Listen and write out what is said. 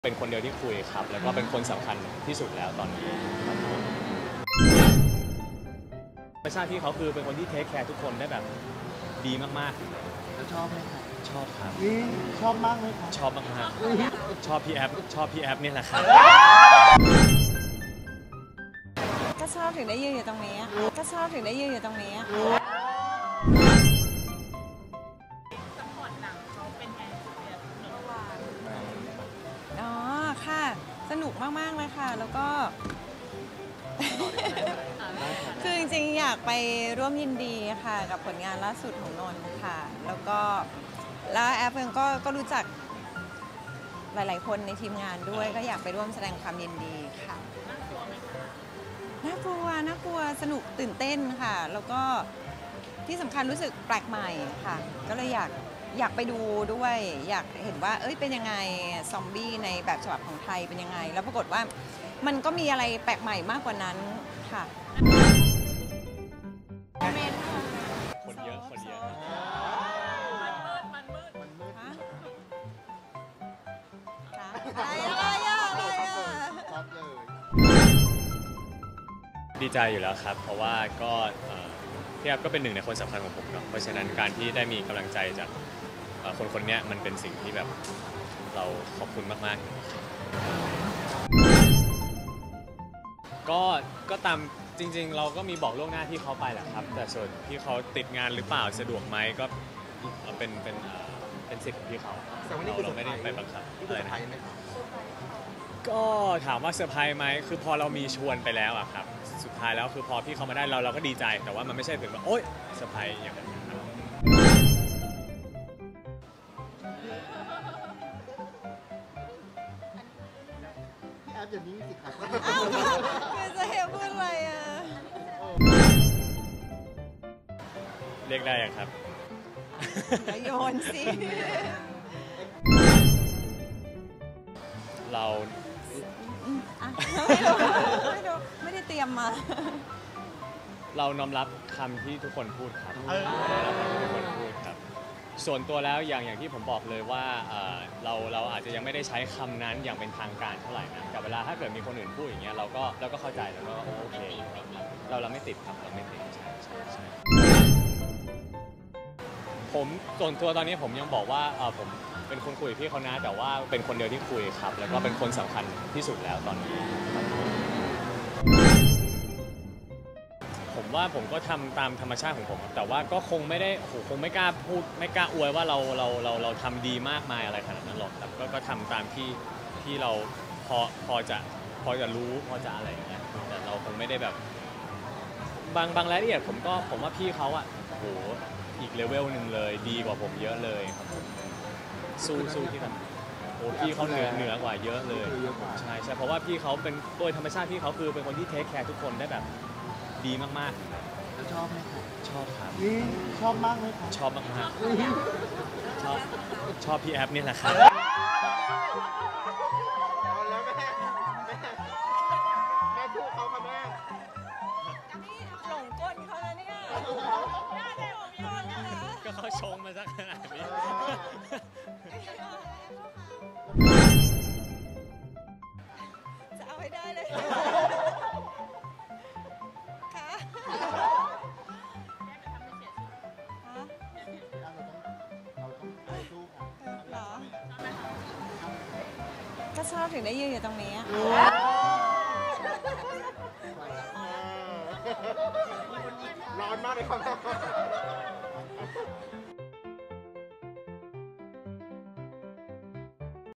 เป็นคนเดียวที่คุยครับแล้วก็เป็นคนสำคัญที่สุดแล้วตอนนี้ธรรมชาติที่เขาคือเป็นคนที่เทคแคร์ทุกคนได้แบบดีมากๆแล้วชอบไหมครับชอบครับชอบมากไหมครับชอบมากๆชอบพี่แอฟนี่แหละครับก็ชอบถึงได้ยืนอยู่ตรงนี้ก็ชอบถึงได้ยืนอยู่ตรงนี้ซัพพอร์ตหนังเขาเป็นไงเมื่อวานอ๋อค่ะสนุกมากๆเลยค่ะแล้วก็ คือจริงๆอยากไปร่วมยินดีค่ะกับผลงานล่าสุดของนนท์ค่ะแล้วแอปเองก็รู้จักหลายๆคนในทีมงานด้วยก็อยากไปร่วมแสดงความยินดีค่ะน่ากลัวสนุกตื่นเต้นค่ะแล้วก็ที่สำคัญรู้สึกแปลกใหม่ค่ะก็เลยอยากไปดูด้วยอยากเห็นว่าเป็นยังไงซอมบี้ในแบบฉบับของไทยเป็นยังไงแล้วปรากฏว่ามันก็มีอะไรแปลกใหม่มากกว่านั้นค่ะคนเยอะมันมืดดีใจอยู่แล้วครับเพราะว่าก็พี่แอฟก็เป็นหนึ่งในคนสำคัญของผมเนาะเพราะฉะนั้นการที่ได้มีกำลังใจจากคนนี้มันเป็นสิ่งที่แบบเราขอบคุณมากๆก็ตามจริงๆเราก็มีบอกล่วงหน้าที่เขาไปแหละครับแต่ส่วนที่เขาติดงานหรือเปล่าสะดวกไหมก็เป็นสิทธิ์ของพี่เขาเราไม่ได้ไปบังคับอะไรนะก็ถามว่าเซอร์ไพรส์ไหมคือพอเรามีชวนไปแล้วอะครับสุดท้ายแล้วคือพอพี่เขามาได้เราก็ดีใจแต่ว่ามันไม่ใช่ถึงว่าโอ๊ยเซอร์ไพรส์อย่างนั้นครับพี่แอฟอย่างนี้สิครับคือจะเห็นพูดอะไรอ่ะเรียกได้ยังครับโยนสิเราไม่ได้เตรียมมาเราน้อมรับคำที่ทุกคนพูดครับทุกคนพูดครับส่วนตัวแล้วอย่างที่ผมบอกเลยว่าเราอาจจะยังไม่ได้ใช้คำนั้นอย่างเป็นทางการเท่าไหร่นะแต่เวลาถ้าเกิดมีคนอื่นพูดอย่างเงี้ยเราก็เข้าใจแล้วก็โอเคเราไม่ติดครับเราไม่ติดใช่ผมส่วนตัวตอนนี้ผมยังบอกว่าผมเป็นคนคุยกับพี่เขานะแต่ว่าเป็นคนเดียวที่คุยครับแล้วก็เป็นคนสำคัญที่สุดแล้วตอนนี้ผมว่าผมก็ทำตามธรรมชาติของผมแต่ว่าก็คงไม่กล้าพูดไม่กล้าอวยว่าเราทำดีมากมายอะไรขนาดนั้นหรอกครับก็ทำตามที่เราพอจะรู้พอจะอะไรอย่างเงี้ยแต่เราคงไม่ได้แบบบางรายละเอียดผมว่าพี่เขาอะโหอีกเลเวลหนึ่งเลยดีกว่าผมเยอะเลยครับผมสู้ที่แบบโอ้พี่เขาเหนือกว่าเยอะเลยใช่เพราะว่าพี่เขาเป็นโดยธรรมชาติพี่เขาคือเป็นคนที่เทคแคร์ทุกคนได้แบบดีมากๆแล้วชอบไหมครับชอบครับชอบมากไหมครับชอบมากชอบพี่แอฟนี่แหละครับแล้วแม่ทุกเขาค่ะแม่หลงกลเขาแล้วเนี่ยก็เขาชงมาสักขนาดนี้จะเอาให้ได้เลยค่ะก็ชอบถึงได้ยืนอยู่ตรงนี้ร้อนมากเลยครับ